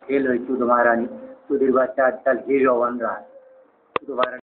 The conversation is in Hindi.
खेल हुई सुध महारानी सुधीर बच्चा आजकल हीरो बन रहा है सुध महारानी